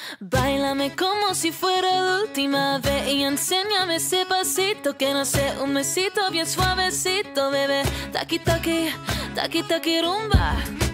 Báilame como si fuera la última vez y enséñame ese pasito que no sé, un besito bien suavecito, bebé. Taki taki, taki taki rumba.